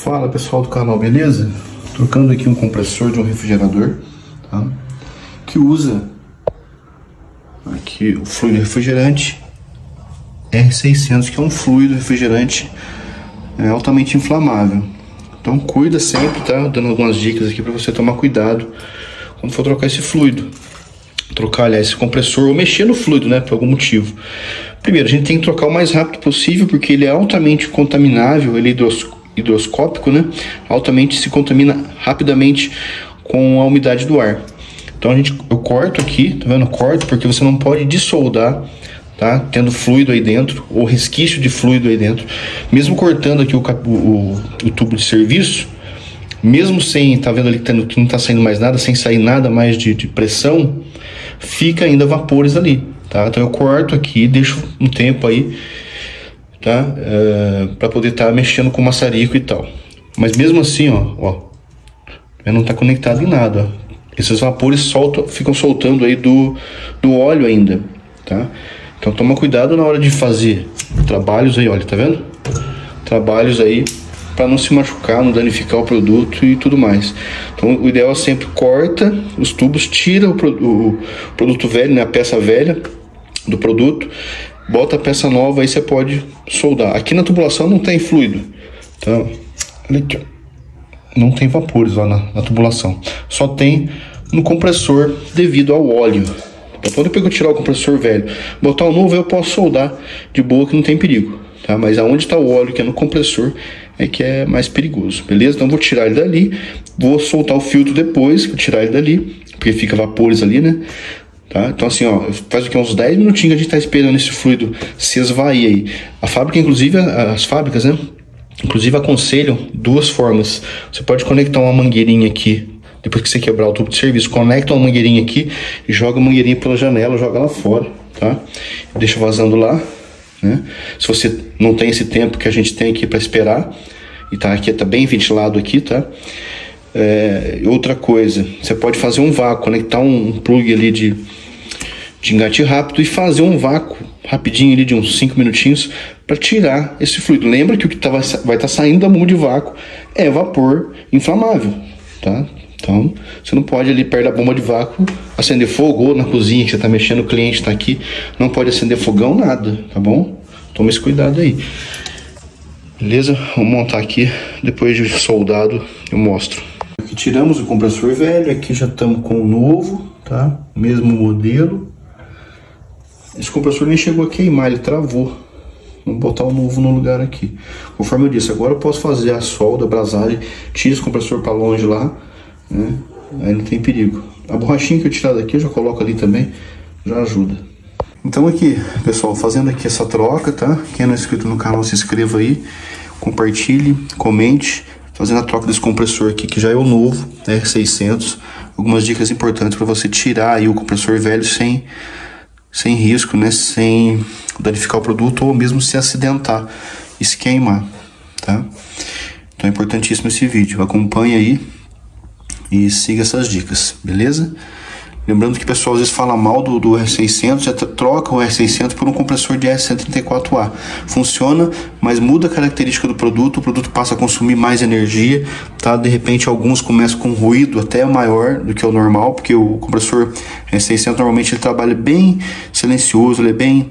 Fala pessoal do canal, beleza? Trocando aqui um compressor de um refrigerador, tá? Que usa aqui o fluido refrigerante R600, que é um fluido refrigerante altamente inflamável. Então cuida sempre, tá? Dando algumas dicas aqui para você tomar cuidado quando for trocar esse fluido. Trocar, aliás, esse compressor ou mexer no fluido, né? Por algum motivo. Primeiro, a gente tem que trocar o mais rápido possível, porque ele é altamente contaminável, ele é hidroscópico, né? Altamente se contamina rapidamente com a umidade do ar. Então eu corto aqui, tá vendo? Eu corto porque você não pode dissoldar, tá? Tendo fluido aí dentro, ou resquício de fluido aí dentro. Mesmo cortando aqui o tubo de serviço, mesmo sem, tá vendo ali que não tá saindo mais nada, sem sair nada mais de pressão, fica ainda vapores ali, tá? Então eu corto aqui, deixo um tempo aí, tá? Para poder estar mexendo com o maçarico e tal. Mas mesmo assim, ó, não tá conectado em nada, ó. Esses vapores ficam soltando aí do óleo ainda, tá? Então toma cuidado na hora de fazer trabalhos aí, olha, tá vendo? Trabalhos aí para não se machucar, não danificar o produto e tudo mais. Então o ideal é sempre corta os tubos, tira o produto velho, né, a peça velha do produto, bota a peça nova, aí você pode soldar. Aqui na tubulação não tem fluido, então olha aqui, ó. Não tem vapores lá na tubulação, só tem no compressor devido ao óleo. Então depois que eu tirar o compressor velho, botar o novo, eu posso soldar de boa, que não tem perigo, tá? Mas aonde está o óleo, que é no compressor, é que é mais perigoso, beleza? Então vou tirar ele dali, vou soltar o filtro depois que eu tirar ele dali, porque fica vapores ali, né? Tá? Então assim, ó, faz aqui uns 10 minutinhos que a gente tá esperando esse fluido se esvair aí. A fábrica, inclusive, as fábricas, né, inclusive aconselham duas formas. Você pode conectar uma mangueirinha aqui, depois que você quebrar o tubo de serviço, conecta uma mangueirinha aqui e joga a mangueirinha pela janela, joga lá fora, tá? Deixa vazando lá, né? Se você não tem esse tempo que a gente tem aqui para esperar, e tá aqui, tá bem ventilado aqui, tá? Outra coisa, você pode fazer um vácuo, conectar um plug ali de engate rápido e fazer um vácuo rapidinho ali de uns 5 minutinhos para tirar esse fluido. Lembra que o que vai estar saindo da bomba de vácuo é vapor inflamável, tá? Então você não pode ali perto da bomba de vácuo acender fogo, ou na cozinha que você está mexendo, o cliente está aqui, não pode acender fogão, nada, tá bom? Toma esse cuidado aí. Beleza? Vamos montar aqui, depois de soldado eu mostro. Aqui tiramos o compressor velho, aqui já estamos com o novo, tá? Mesmo modelo. Esse compressor nem chegou a queimar, ele travou. Vamos botar o novo no lugar aqui. Conforme eu disse, agora eu posso fazer a solda, a brasagem, tira esse compressor para longe lá, né? Aí não tem perigo. A borrachinha que eu tirar daqui eu já coloco ali também, já ajuda. Então aqui, pessoal, fazendo aqui essa troca, tá? Quem não é inscrito no canal, se inscreva aí, compartilhe, comente, fazendo a troca desse compressor aqui, que já é o novo, R600. Algumas dicas importantes para você tirar aí o compressor velho sem risco, né? Sem danificar o produto ou mesmo se acidentar e se queimar, tá? Então é importantíssimo esse vídeo. Acompanhe aí e siga essas dicas, beleza? Lembrando que o pessoal às vezes fala mal do R600, já troca o R600 por um compressor de R134A. Funciona, mas muda a característica do produto, o produto passa a consumir mais energia, tá? De repente alguns começam com ruído até maior do que o normal, porque o compressor R600 normalmente ele trabalha bem silencioso, ele é bem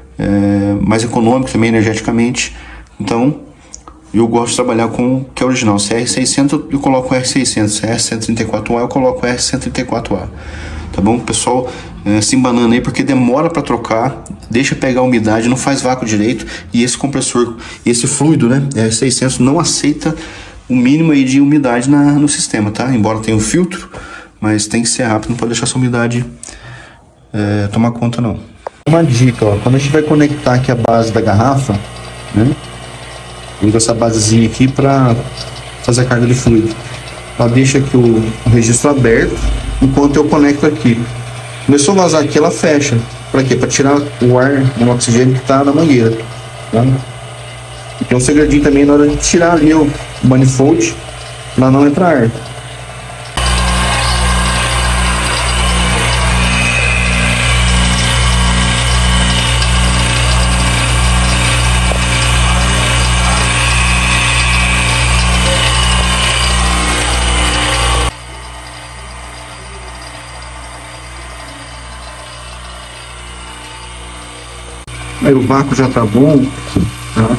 mais econômico também energeticamente. Então eu gosto de trabalhar com o que é original. Se é R600 eu coloco o R600, se é R134A eu coloco o R134A. Tá bom, pessoal? Se embanando aí, porque demora para trocar, deixa pegar a umidade, não faz vácuo direito, e esse compressor, esse fluido, né, R600 não aceita o mínimo aí de umidade no sistema, tá? Embora tenha um filtro, mas tem que ser rápido, não pode deixar essa umidade tomar conta não. Uma dica, ó, quando a gente vai conectar aqui a base da garrafa, né, usa essa basezinha aqui para fazer a carga de fluido. Ela deixa aqui o registro aberto enquanto eu conecto aqui. Começou a vazar aqui, ela fecha. Para quê? Para tirar o ar, o oxigênio que está na mangueira, tá? E tem um segredinho também na hora de tirar ali o manifold, para não entrar ar. Aí o vácuo já tá bom, tá?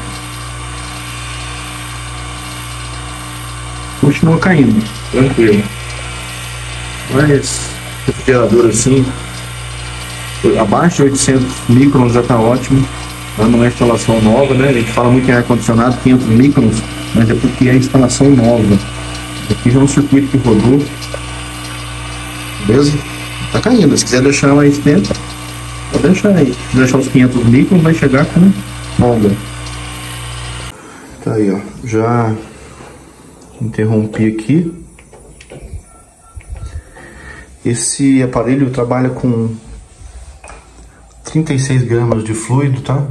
Continua caindo, tranquilo. Mas refrigerador assim, abaixo de 800 microns já tá ótimo. Não é instalação nova, né? A gente fala muito em ar-condicionado, 500 microns, mas é porque é instalação nova. Aqui já é um circuito que rodou. Beleza? Tá caindo. Se quiser deixar mais dentro, pode deixar aí. Se deixar os 500 microns, vai chegar com folga. Tá aí, ó. Já interrompi aqui. Esse aparelho trabalha com 36 gramas de fluido, tá?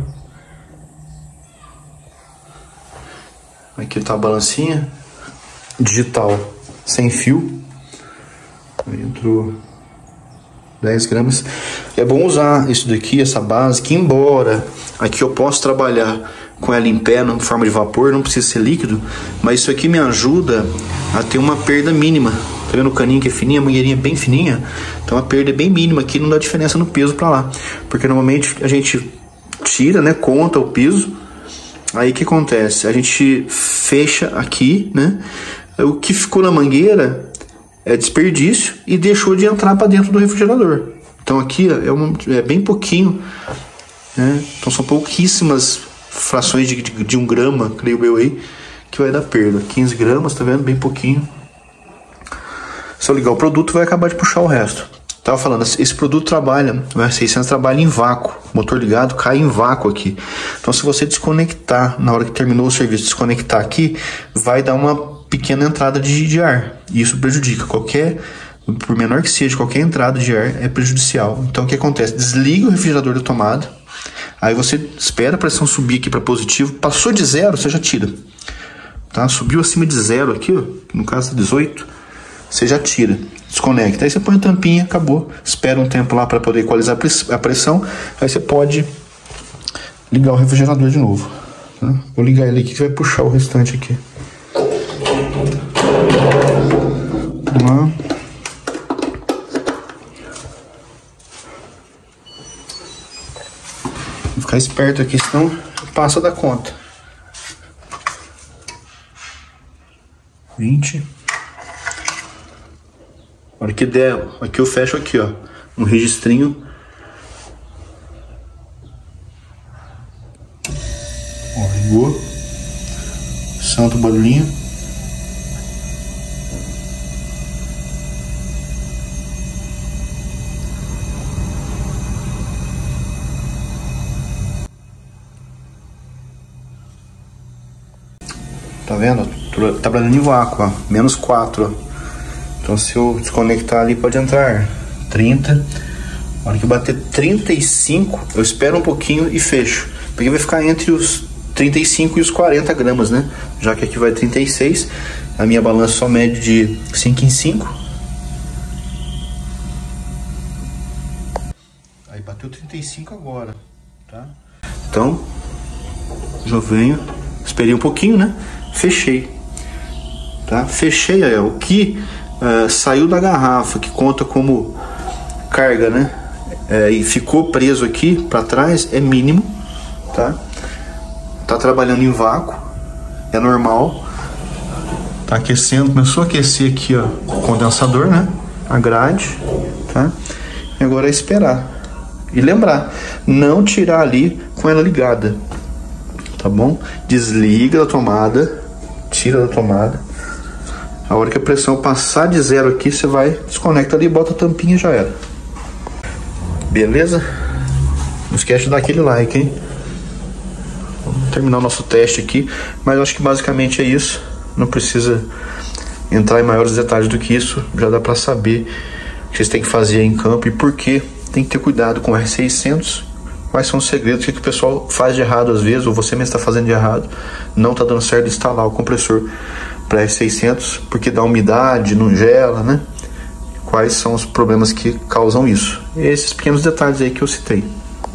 Aqui tá a balancinha digital sem fio. Aí entrou 10 gramas. É bom usar isso daqui, essa base, que embora aqui eu posso trabalhar com ela em pé, em forma de vapor, não precisa ser líquido, mas isso aqui me ajuda a ter uma perda mínima. Tá vendo o caninho que é fininho, a mangueirinha é bem fininha? Então a perda é bem mínima aqui, não dá diferença no peso pra lá. Porque normalmente a gente tira, né, conta o peso. Aí o que acontece? A gente fecha aqui, né? O que ficou na mangueira é desperdício e deixou de entrar para dentro do refrigerador. Então aqui é bem pouquinho, né? Então são pouquíssimas frações de 1 grama, creio eu aí, que vai dar perda. 15 gramas, tá vendo? Bem pouquinho. Se eu ligar o produto, vai acabar de puxar o resto. Tava falando, esse produto trabalha, o R600 trabalha em vácuo. Motor ligado, cai em vácuo aqui. Então se você desconectar, na hora que terminou o serviço, desconectar aqui, vai dar uma pequena entrada de ar. E isso prejudica. Por menor que seja, qualquer entrada de ar é prejudicial. Então o que acontece? Desliga o refrigerador da tomada. Aí você espera a pressão subir aqui para positivo. Passou de 0, você já tira. Tá? Subiu acima de 0 aqui, ó, no caso 18, você já tira. Desconecta. Aí você põe a tampinha, acabou. Espera um tempo lá para poder equalizar a pressão. Aí você pode ligar o refrigerador de novo. Tá? Vou ligar ele aqui que vai puxar o restante aqui. Vamos lá. Vou ficar esperto aqui, senão passa da conta. 20. A hora que der, aqui eu fecho aqui, ó, um registrinho. Ó, ligou. Santo barulhinho. Tá vendo? Tá trabalhando em vácuo, ó. Menos 4, ó. Então se eu desconectar ali pode entrar 30. Na hora que bater 35, eu espero um pouquinho e fecho. Porque vai ficar entre os 35 e os 40 gramas, né? Já que aqui vai 36. A minha balança só mede de 5 em 5. Aí bateu 35 agora, tá? Então, já venho. Esperei um pouquinho, né? Fechei. Tá? Fechei aí, ó. O que saiu da garrafa, que conta como carga, né? E ficou preso aqui para trás, é mínimo, tá? Tá trabalhando em vácuo, é normal. Tá aquecendo, começou a aquecer aqui, ó, o condensador, né? A grade, tá? E agora é esperar. E lembrar, não tirar ali com ela ligada, tá bom? Desliga da tomada, tira da tomada. A hora que a pressão passar de 0 aqui, você vai, desconecta ali, bota a tampinha e já era. Beleza? Não esquece de dar aquele like, hein? Vamos terminar o nosso teste aqui, mas eu acho que basicamente é isso. Não precisa entrar em maiores detalhes do que isso. Já dá pra saber o que vocês têm que fazer aí em campo e por que tem que ter cuidado com o R600. Quais são os segredos, o que o pessoal faz de errado às vezes, ou você mesmo está fazendo de errado, não está dando certo de instalar o compressor para R600, porque dá umidade, não gela, né? Quais são os problemas que causam isso? Esses pequenos detalhes aí que eu citei.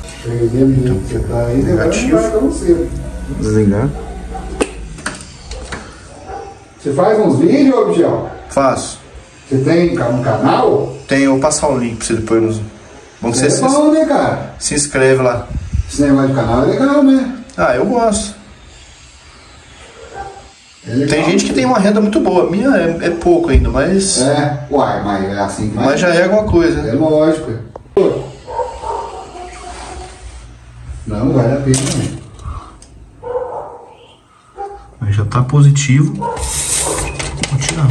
Negativo. Desligar. Você faz uns vídeos, Biel? Faço. Você tem um canal? Tenho, eu vou passar o link para você depois. Bom, você bom, né, cara? se inscreve lá. Esse negócio de canal é legal, né? Ah, eu gosto. É legal. Tem gente que tem uma renda muito boa. A minha é pouco ainda, mas... Uai, mas é assim que vai. Mas já é alguma coisa. É lógico. Não vale a pena, né? Mas já tá positivo. Vou tirar.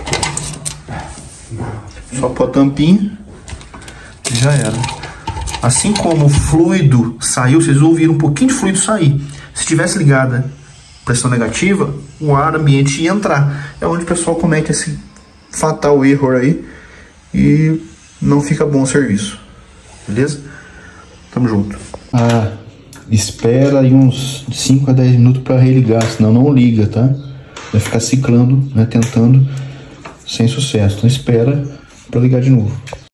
Só pôr a tampinha. Já era. Assim como o fluido saiu, vocês ouviram um pouquinho de fluido sair. Se tivesse ligada pressão negativa, o ar ambiente ia entrar. É onde o pessoal comete esse fatal erro aí e não fica bom o serviço. Beleza? Tamo junto. Espera aí uns 5 a 10 minutos para religar, senão não liga, tá? Vai ficar ciclando, né, tentando, sem sucesso. Então espera para ligar de novo.